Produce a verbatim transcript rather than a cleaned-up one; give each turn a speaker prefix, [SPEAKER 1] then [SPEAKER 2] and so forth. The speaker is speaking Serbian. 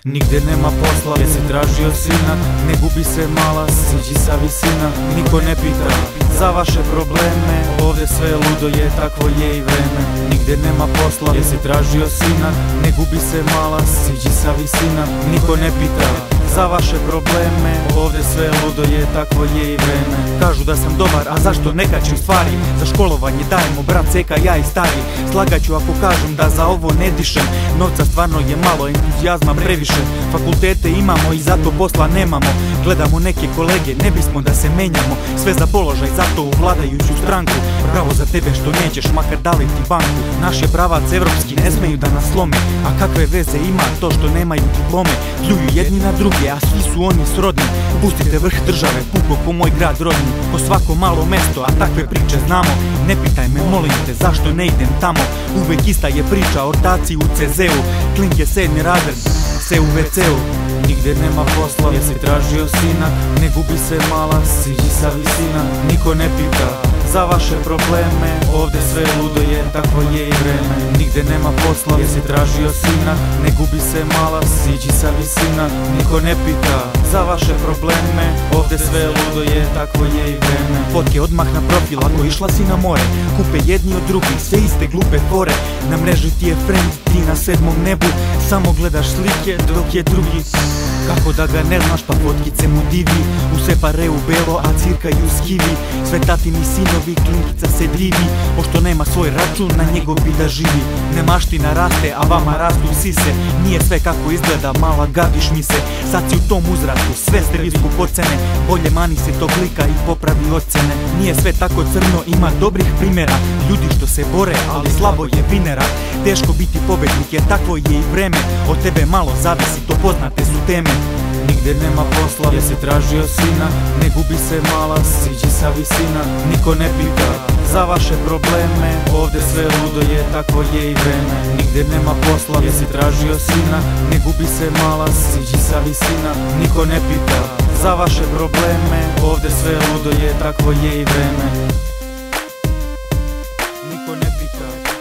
[SPEAKER 1] Nigde nema posla, jesi tražio sina, ne gubi se mala, siđi sa visina. Niko ne pita za vaše probleme, ovdje sve ludo je, takvo je i vreme. Nigde nema posla, jesi tražio sina, ne gubi se mala, siđi sa visina. Niko ne pita za vaše probleme, ovdje sve ludo je, takvo je i vreme. Kažu da sam dobar, a zašto ne kačim stvari? Za školovanje dajemo, brat seka, ja i stari. Slagaću ako kažem da za ovo ne dišem. Novca stvarno je malo, entuzijazma previše. Fakultete imamo i zato posla nemamo. Gledamo neke kolege, ne bismo da se menjamo. Sve za položaj, zato u vladajuću stranku. Bravo za tebe što nećeš, makar dali ti banku. Naš je pravac evropski, ne smeju da nas slome. A kakve veze ima to što nemaju diplome? Pljuju jedni na druge, a svi su oni srodni. Pustite vrh države, puko ko moj grad rodni. Po svako malo mesto, a takve priče znamo. Ne pitaj me, molim te, zašto ne idem tamo. Uvek ista je priča, ortaci u ce zeu. Klinke sedmi razred, se u ve ceu. Nigde nema posla, jesi tražio sina, ne gubi se mala, siđi sa visina. Niko ne pita za vaše probleme, ovdje sve ludo je, takvo je i vreme. Nigde nema posla, jesi tražio sina, ne gubi se mala, siđi sa visina. Niko ne pita za vaše probleme, ovdje sve ludo je, takvo je i vreme. Fotke odmah na profil, ako išla si na more, kupe jedni od drugih, sve iste glupe fore. Na mreži ti je friend, ti na sedmom nebu, samo gledaš slike dok je drugi. Kako da ga ne znaš, pa fotkice mu divi. U separe u belo, a cirkaju skivi. Sve tatini sinovi, klinkica se divi. Pošto nema svoj račun, na njegov bi da živi. Nemaština raste, a vama rastu sise. Nije sve kako izgleda, mala gadiš mi se. Sad si u tom uzrastu, sve ste visku pocene. Bolje mani se tog lika i popravi ocene. Nije sve tako crno, ima dobrih primjera. Ljudi što se bore, ali slabo je vinera. Teško biti pobednik, jer takvo je i vreme. Od tebe malo zavisi, to poznate su teme. Nigde nema posla, jesi tražio sina, ne gubi se mala, siđi sa visina. Niko ne pita za vaše probleme, ovdje sve ludo je, takvo je i vreme. Nigde nema posla, jesi tražio sina, ne gubi se mala, siđi sa visina. Niko ne pita za vaše probleme, ovdje sve ludo je, takvo je i vreme. Niko ne pita.